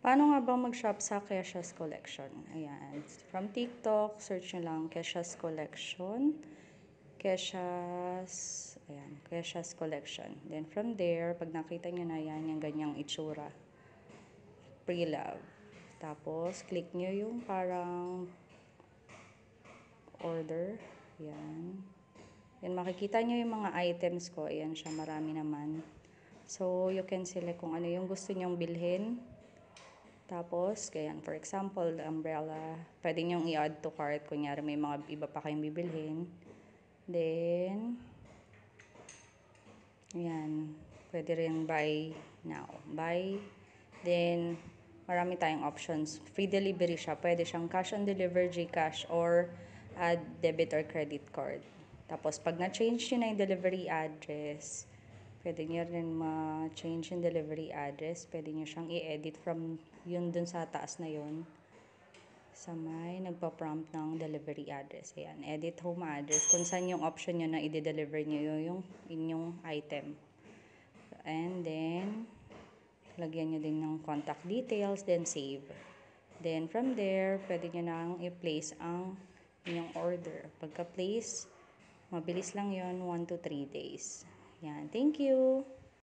Paano nga ba mag-shop sa Kesha's Collection? Ayan. From TikTok, search nyo lang Kesha's Collection. Kesha's Collection. Then from there, pag nakita nyo na yan, yung ganyang itsura. Pre-love. Tapos, click nyo yung parang order. Ayan. Then makikita nyo yung mga items ko. Ayan siya, marami naman. So, you can select kung ano yung gusto nyong bilhin. Tapos, ganyan, for example, the umbrella, pwede nyong i-add to cart. Kunyari, may mga iba pa kayong bibilhin. Then, ayan, pwede rin buy now. Buy. Then, marami tayong options. Free delivery siya. Pwede siyang cash on deliver, GCash, or add debit or credit card. Tapos, pag na-change nyo na yung delivery address, pwede nyo rin ma-change yung delivery address. Pwede nyo siyang i-edit from yun dun sa taas na yun. Sa may nagpa-prompt ng delivery address. Ayan, edit home address. Kung saan yung option nyo na i-deliver nyo yung inyong item. And then, lagyan nyo din ng contact details, then save. Then from there, pwede nyo nang i-place ang inyong order. Pagka-place, mabilis lang yon 1 to 3 days. Yan, thank you!